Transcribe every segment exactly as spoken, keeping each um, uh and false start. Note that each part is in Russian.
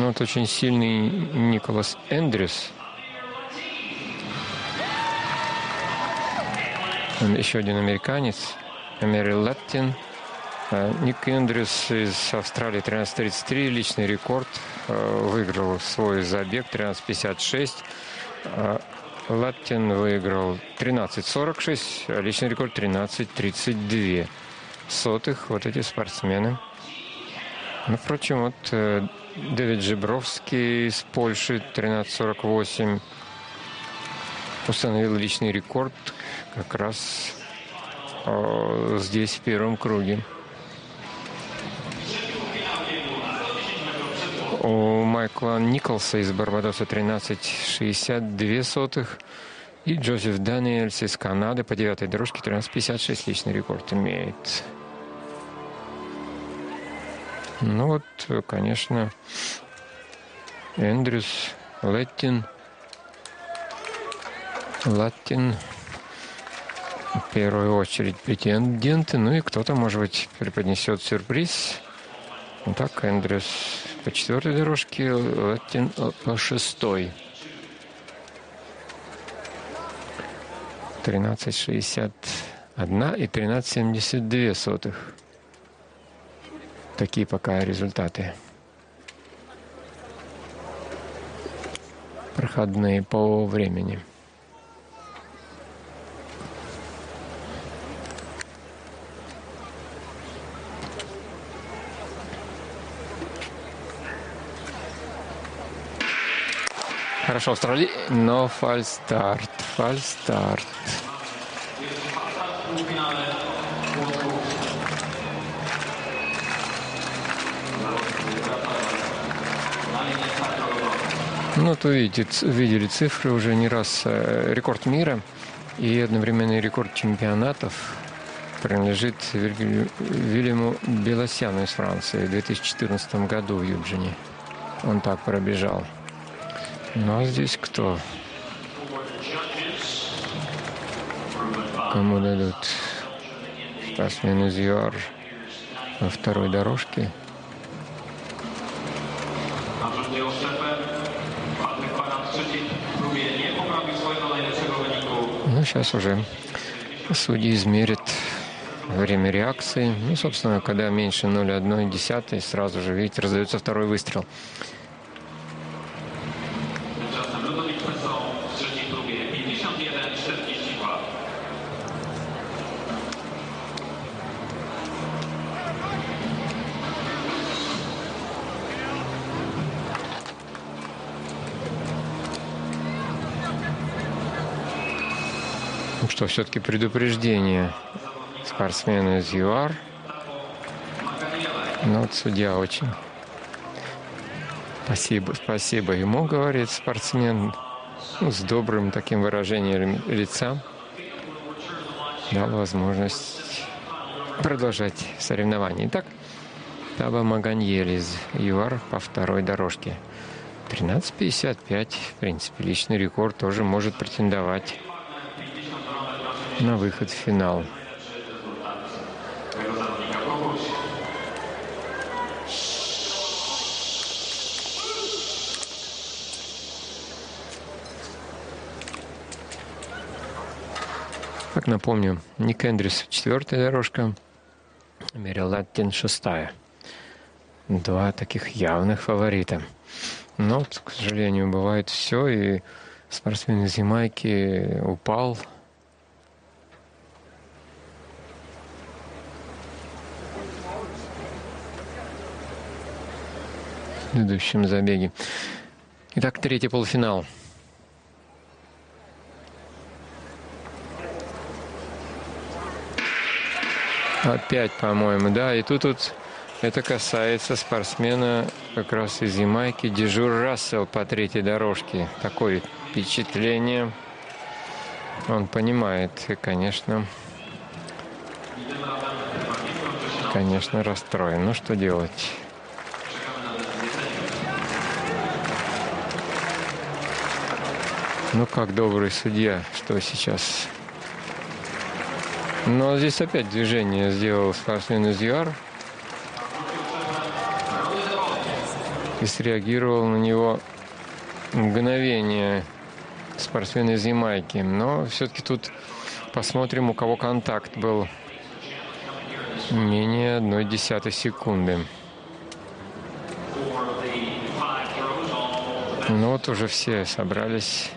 Ну, вот очень сильный Николас Эндрюс. Еще один американец, Мэри Латтин. Ник Эндрюс из Австралии, тринадцать тридцать три, личный рекорд. Выиграл свой забег тринадцать пятьдесят шесть. Латтин выиграл тринадцать сорок шесть, а личный рекорд тринадцать тридцать два сотых. Вот эти спортсмены. Ну, впрочем, вот Дэвид Жебровский из Польши, тринадцать сорок восемь, установил личный рекорд как раз э, здесь, в первом круге. У Майкла Николса из Барбадоса тринадцать шестьдесят два сотых. И Джозеф Даниэльс из Канады по девятой дорожке тринадцать пятьдесят шесть личный рекорд имеет. Ну вот, конечно, Эндрюс, Латтин, Латтин в первую очередь претенденты. Ну и кто-то, может быть, преподнесет сюрприз. Так, Эндрюс по четвертой дорожке, Латтин по шестой. тринадцать шестьдесят один и тринадцать семьдесят два сотых. Такие пока результаты. Проходные по времени. Хорошо, Австралия, но фальстарт, фальстарт. Ну, то видите, видели цифры уже не раз. Рекорд мира и одновременный рекорд чемпионатов принадлежит Вильяму Белосяну из Франции в две тысячи четырнадцатом году в Юджине. Он так пробежал. Ну, а здесь кто? Кому дадут? Спортсмен из ЮАР на второй дорожке. Ну, сейчас уже судьи измерят время реакции. Ну, собственно, когда меньше ноль целых одна десятая, сразу же, видите, раздается второй выстрел. Что все-таки предупреждение спортсмену из ЮАР. Но вот судья очень спасибо, спасибо ему, говорит спортсмен, ну, с добрым таким выражением лица. Дал возможность продолжать соревнования. Итак, Таба Маганьель из ЮАР по второй дорожке. тринадцать пятьдесят пять, в принципе, личный рекорд тоже может претендовать на выход в финал. Как напомню, Ник Эндрюс четвертая дорожка, Мэри Латтин шестая. Два таких явных фаворита. Но, к сожалению, бывает все, и спортсмен из Ямайки упал. В предыдущем забеге. Итак, третий полуфинал. Опять, по-моему, да. И тут, тут это касается спортсмена как раз из Ямайки, Дежур Рассел по третьей дорожке. Такое впечатление. Он понимает и, конечно, конечно, расстроен. Ну, что делать? Ну, как добрый судья, что сейчас? Но здесь опять движение сделал спортсмен из ЮАР. И среагировал на него мгновение спортсмен из Ямайки. Но все-таки тут посмотрим, у кого контакт был менее одной десятой секунды. Ну вот уже все собрались.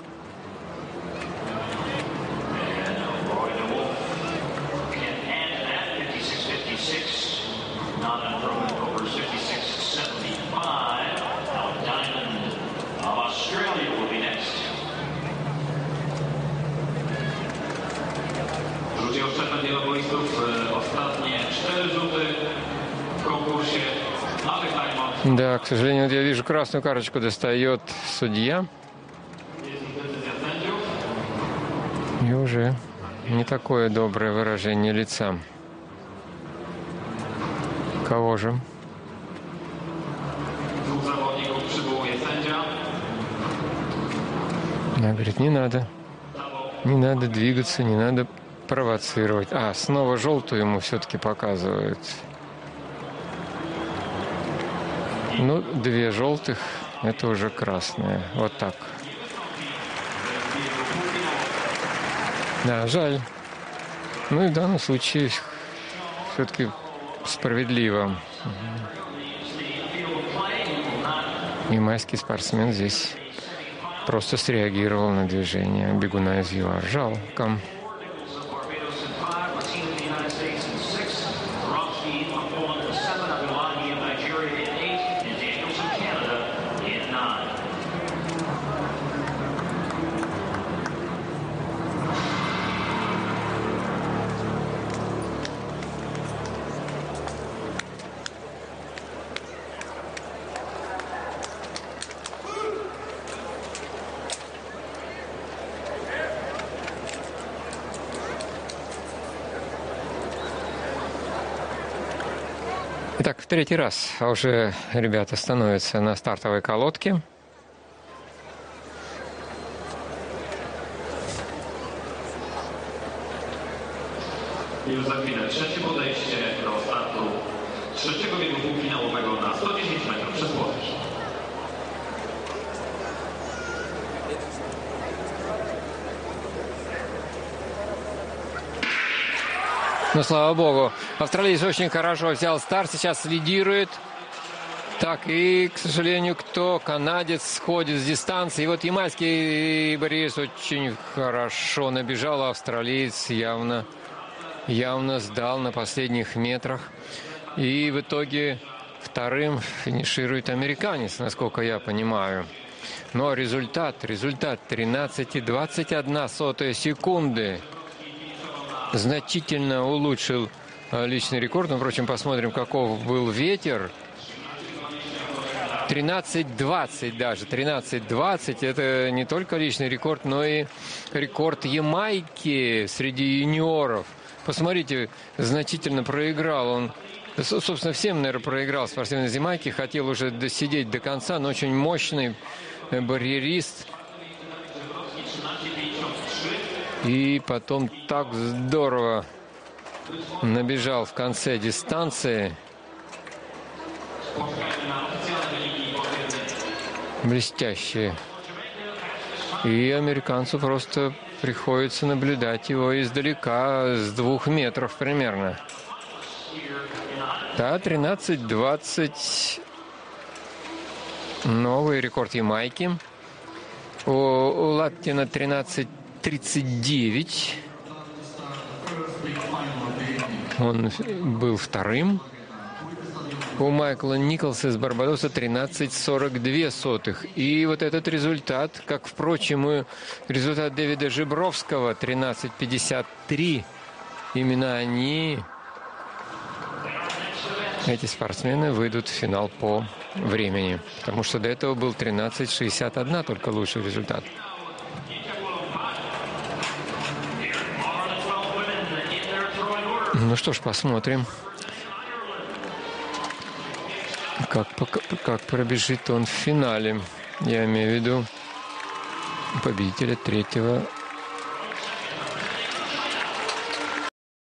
Да, к сожалению, вот я вижу, красную карточку достает судья. И уже не такое доброе выражение лица. Кого же? Она говорит, не надо. Не надо двигаться, не надо провоцировать. А, снова желтую ему все-таки показывают. Ну, две желтых, это уже красная. Вот так. Да, жаль. Ну и в данном случае все-таки справедливо. Ямайский спортсмен здесь просто среагировал на движение бегуна из ЮАР. Жалко. Итак, в третий раз уже ребята становятся на стартовой колодке. I już za chwilę trzecie podejście do startu trzeciego biegu półfinałowego na sto dziesięć metrów przez łodyż. Ну, слава богу, австралиец очень хорошо взял старт, сейчас лидирует. Так, и, к сожалению, кто? Канадец сходит с дистанции. И вот ямайский борец очень хорошо набежал, а австралиец явно, явно сдал на последних метрах. И в итоге вторым финиширует американец, насколько я понимаю. Но результат, результат тринадцать и двадцать одна сотая секунды. Значительно улучшил личный рекорд. Ну, впрочем, посмотрим, каков был ветер. тринадцать двадцать даже. тринадцать двадцать. Это не только личный рекорд, но и рекорд Ямайки среди юниоров. Посмотрите, значительно проиграл он. Собственно, всем, наверное, проиграл спортсмен из Ямайки. Хотел уже досидеть до конца, но очень мощный барьерист. И потом так здорово набежал в конце дистанции. Блестяще. И американцу просто приходится наблюдать его издалека, с двух метров примерно. Да, тринадцать двадцать. Новый рекорд Ямайки. У, у Латтина тринадцать тридцать девять. Он был вторым. У Майкла Николса из Барбадоса тринадцать сорок две сотых. И вот этот результат, как, впрочем, и результат Дэвида Жибровского тринадцать пятьдесят три. Именно они, эти спортсмены, выйдут в финал по времени. Потому что до этого был тринадцать шестьдесят один, только лучший результат. Ну что ж, посмотрим, как, как пробежит он в финале. Я имею в виду победителя третьего